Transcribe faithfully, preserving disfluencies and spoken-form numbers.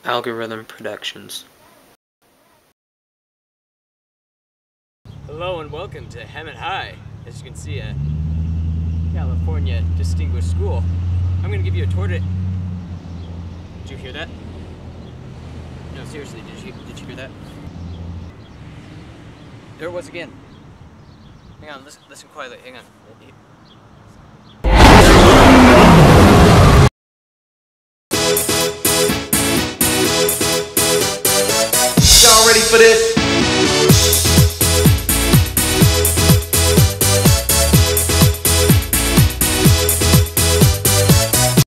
Algorithm Productions. Hello and welcome to Hemet High. As you can see, a California distinguished school. I'm going to give you a tour to... Did you hear that? No, seriously, did you, did you hear that? There it was again. Hang on, listen, listen quietly, hang on. Y'all ready for this?